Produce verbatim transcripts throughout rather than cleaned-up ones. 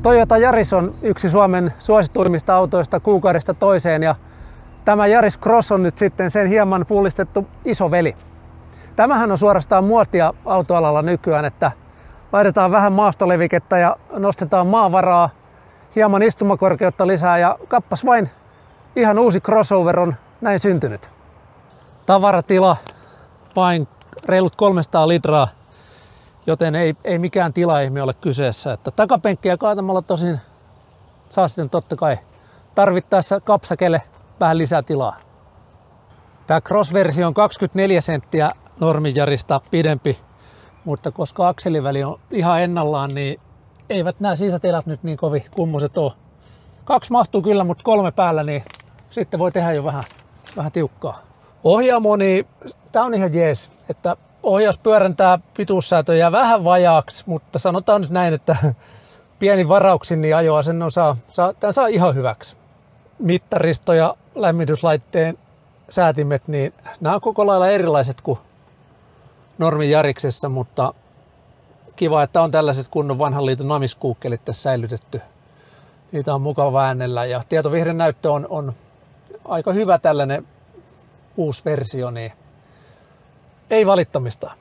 Toyota Yaris on yksi Suomen suosituimmista autoista kuukaudesta toiseen ja tämä Yaris Cross on nyt sitten sen hieman pullistettu isoveli. Tämähän on suorastaan muotia autoalalla nykyään, että laitetaan vähän maastolevikettä ja nostetaan maavaraa, hieman istumakorkeutta lisää ja kappas vain ihan uusi crossover on näin syntynyt. Tavaratila vain reilut kolmesataa litraa, joten ei, ei mikään tilaihme ole kyseessä. Että takapenkkiä kaatamalla tosin saa sitten totta kai tarvittaessa kapsakelle vähän lisää tilaa. Tämä Cross-versio on kaksikymmentäneljä senttiä normin Yarista pidempi, mutta koska akseliväli on ihan ennallaan, niin eivät nämä sisätilat nyt niin kovin kummoset ole. Kaksi mahtuu kyllä, mutta kolme päällä, niin sitten voi tehdä jo vähän, vähän tiukkaa. Ohjaamo, niin tämä on ihan jees, että ohjauspyörän tämä pituussäätö vähän vajaaksi, mutta sanotaan nyt näin, että pieni varauksin niin ajoasennon saa, saa, tämän saa ihan hyväksi. Mittaristo ja lämmityslaitteen säätimet, niin nämä on koko lailla erilaiset kuin normin Yariksessa, mutta kiva, että on tällaiset kunnon vanhan liiton namiskuukkelit tässä säilytetty. Niitä on mukava väännellä ja tietovihreän näyttö on, on aika hyvä tällainen uusi versio, niin ei valittamista.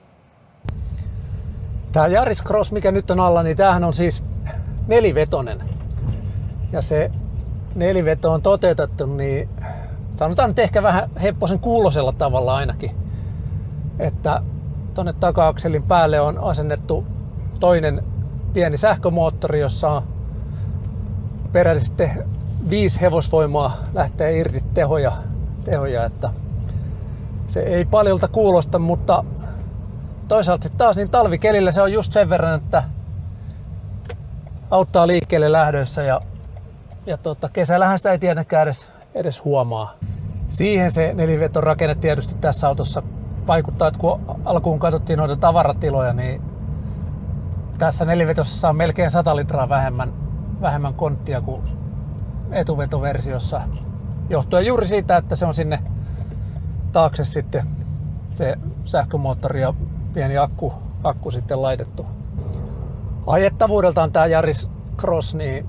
Tämä Yaris Cross, mikä nyt on alla, niin tämähän on siis nelivetonen. Ja se neliveto on toteutettu, niin sanotaan nyt ehkä vähän hepposen kuulosella tavalla ainakin. Että tonne taka-akselin päälle on asennettu toinen pieni sähkömoottori, jossa on peräisesti viisi hevosvoimaa lähtee irti tehoja, tehoja että se ei paljolta kuulosta, mutta toisaalta sitten taas niin talvikelillä se on just sen verran, että auttaa liikkeelle lähdössä ja, ja tota, kesällähän sitä ei tietenkään edes, edes huomaa. Siihen se neliveton rakenne tietysti tässä autossa vaikuttaa, että kun alkuun katsottiin noita tavaratiloja, niin tässä nelivetossa on melkein sata litraa vähemmän, vähemmän konttia kuin etuvetoversiossa. Johtuen juuri siitä, että se on sinne taakse sitten se sähkömoottori ja pieni akku, akku sitten laitettu. Ajettavuudeltaan tämä Yaris Cross, niin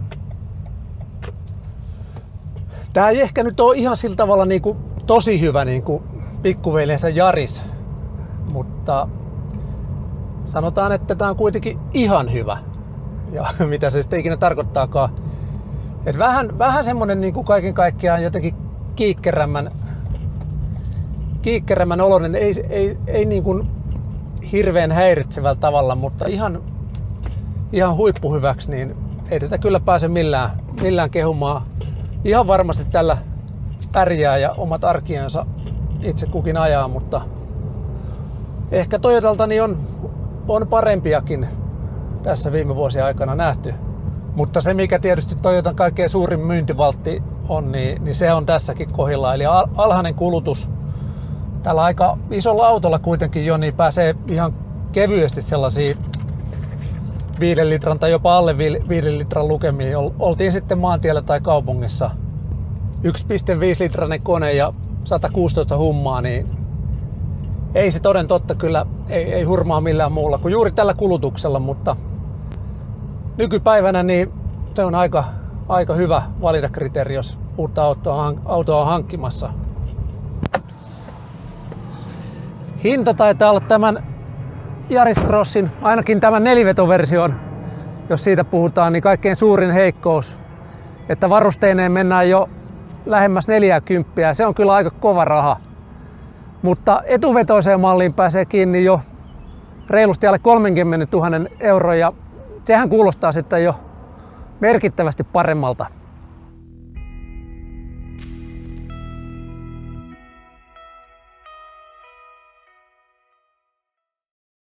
tämä ei ehkä nyt ole ihan sillä tavalla niin kuin tosi hyvä niin kuin pikkuveljensä Yaris, mutta sanotaan, että tämä on kuitenkin ihan hyvä. Ja mitä se sitten ikinä tarkoittaakaan. Et vähän, vähän semmonen niin kuin kaiken kaikkiaan jotenkin kiikkerämmän, kiikkerämmän oloinen, ei, ei, ei niin kuin hirveän häiritsevällä tavalla, mutta ihan, ihan huippuhyväksi, niin ei tätä kyllä pääse millään, millään kehumaan. Ihan varmasti tällä pärjää ja omat arkiensa itse kukin ajaa, mutta ehkä Toyotalta niin on, on parempiakin tässä viime vuosien aikana nähty. Mutta se, mikä tietysti Toyotan kaikkein suurin myyntivaltti on, niin, niin se on tässäkin kohdilla. Eli alhainen kulutus. Tällä aika isolla autolla kuitenkin jo, niin pääsee ihan kevyesti sellaisia viiden litran tai jopa alle viiden litran lukemiin. Oltiin sitten maantiellä tai kaupungissa. yksi pilkku viisi litrainen kone ja sata kuusitoista hummaa, niin ei se toden totta kyllä ei, ei hurmaa millään muulla kuin juuri tällä kulutuksella, mutta nykypäivänä niin se on aika, aika hyvä valintakriteeri, jos uutta autoa, autoa on hankkimassa. Hinta taitaa olla tämän Yaris Crossin, ainakin tämän nelivetoversion, jos siitä puhutaan, niin kaikkein suurin heikkous, että varusteineen mennään jo lähemmäs neljäkymppiä. Se on kyllä aika kova raha. Mutta etuvetoiseen malliin pääsee kiinni jo reilusti alle kolmekymmentätuhatta euroa ja sehän kuulostaa sitten jo merkittävästi paremmalta.